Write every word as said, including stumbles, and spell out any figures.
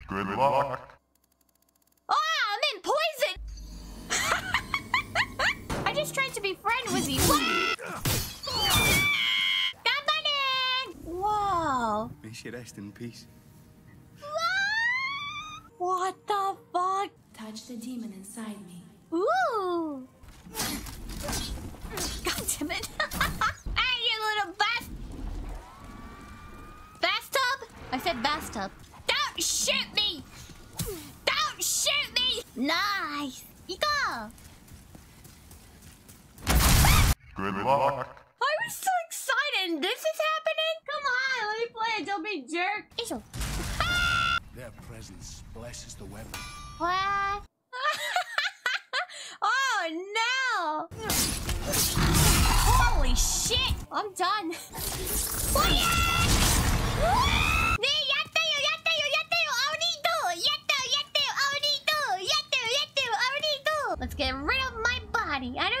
Good luck. Oh, I'm in poison! I just tried to be friends with you. Come on in! Whoa. May she rest in peace. What the fuck? Touch the demon inside me. Ooh! God damn it. Hey, you little bast... Bathtub? I said bathtub. Don't shoot me! Don't shoot me! Nice! Ika! Good luck. I was so excited! This is happening? Come on, let me play it, don't be a jerk. Isho. Their presence blesses the weapon. What? Oh no! Holy shit! I'm done. Oh, yeah! Nee, yatte yo, yatte yo, yatte yo, Audito! Yatte, yatte, Audito! Yatte, yatte, Audito! Let's get rid of my body. I don't